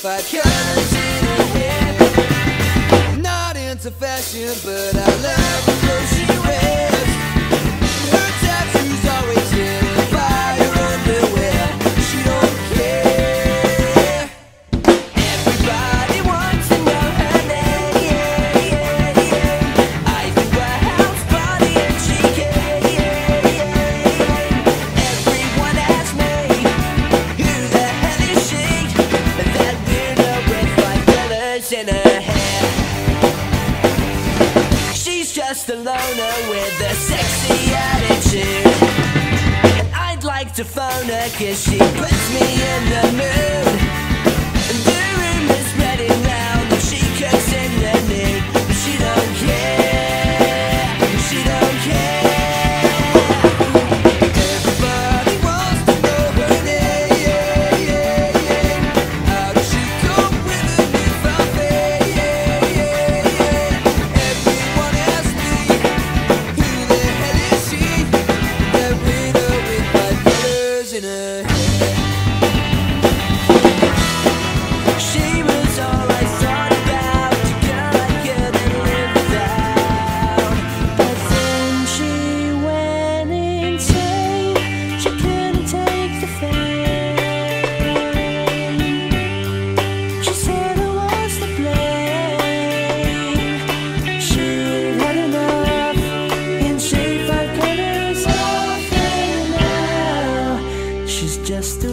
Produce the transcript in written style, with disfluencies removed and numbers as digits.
5 colors in her hair. Not into fashion, but I love the clothes she wears. Her tattoos always hidden by her underwear. She don't care. Everybody wants to know her name. Ivy House Body and she Everyone asks me, who the hell is she? That weirdo with 5 colors in her hair. She's just a loner with a sexy attitude, and I'd like to phone her cause she puts me in the mood. And the room is spreading round and she cooks in the nude, but she don't care, she don't care. Everybody wants to know her name. How does she cope with a newfound fame? Everyone asks me, who the hell is she? That widow with 5 colors in her hair. She was all I thought about, a girl I couldn't live without. But then she went insane, she couldn't take the fame. She said I was to blame. She'd had enough, and she 5 colors off, and now she's just a